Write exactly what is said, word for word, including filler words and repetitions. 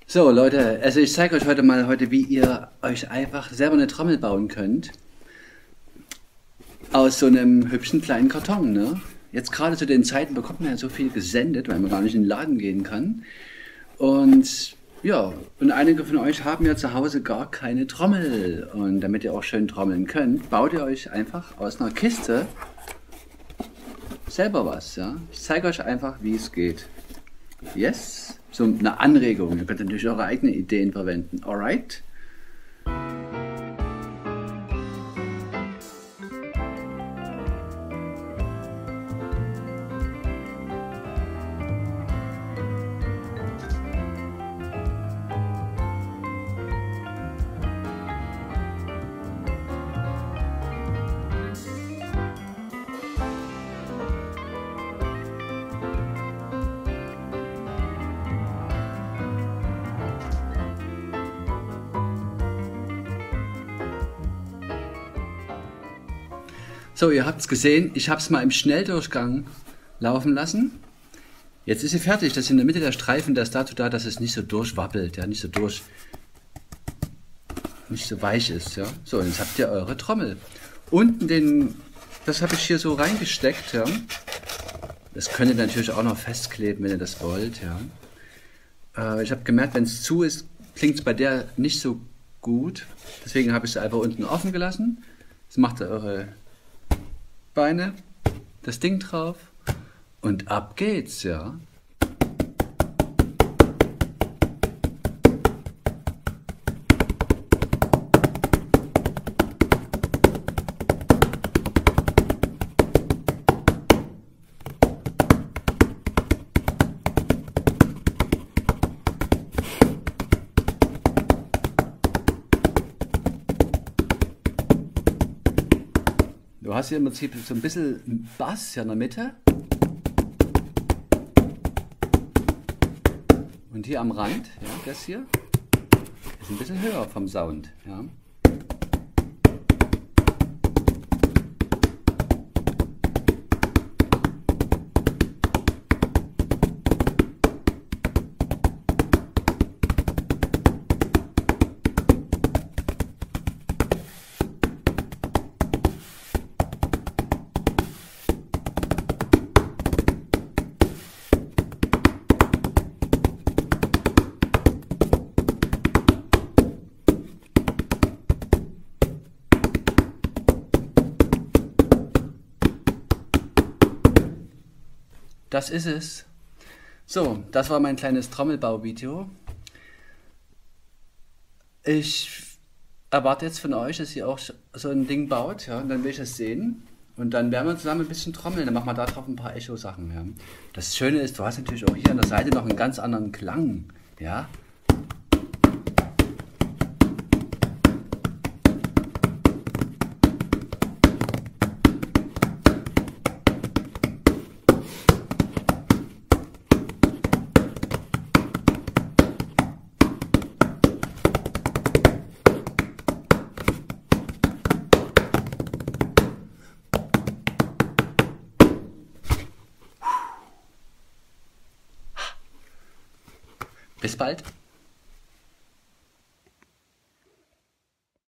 So Leute, also ich zeige euch heute mal heute, wie ihr euch einfach selber eine Trommel bauen könnt. Aus so einem hübschen kleinen Karton, ne? Jetzt gerade zu den Zeiten bekommt man ja so viel gesendet, weil man gar nicht in den Laden gehen kann. Und ja, und einige von euch haben ja zu Hause gar keine Trommel. Und damit ihr auch schön trommeln könnt, baut ihr euch einfach aus einer Kiste selber was, ja? Ich zeige euch einfach, wie es geht. Yes? So eine Anregung. Ihr könnt natürlich eure eigenen Ideen verwenden. Alright? So, ihr habt es gesehen, ich habe es mal im Schnelldurchgang laufen lassen. Jetzt ist sie fertig, das ist in der Mitte der Streifen, das ist dazu da, dass es nicht so durchwabbelt, ja, nicht so durch, nicht so weich ist, ja. So, und jetzt habt ihr eure Trommel. Unten den, das habe ich hier so reingesteckt, ja. Das könnt ihr natürlich auch noch festkleben, wenn ihr das wollt, ja. Äh, ich habe gemerkt, wenn es zu ist, klingt es bei der nicht so gut. Deswegen habe ich es einfach unten offen gelassen. Jetzt macht ihr eure Beine, das Ding drauf und ab geht's, ja. Du hast hier im Prinzip so ein bisschen Bass hier in der Mitte und hier am Rand, ja, das hier ist ein bisschen höher vom Sound. Ja. Das ist es. So, das war mein kleines Trommelbau-Video. Ich erwarte jetzt von euch, dass ihr auch so ein Ding baut, ja, und dann will ich es sehen. Und dann werden wir zusammen ein bisschen trommeln, dann machen wir da drauf ein paar Echo-Sachen. Ja. Das Schöne ist, du hast natürlich auch hier an der Seite noch einen ganz anderen Klang, ja. Bis bald.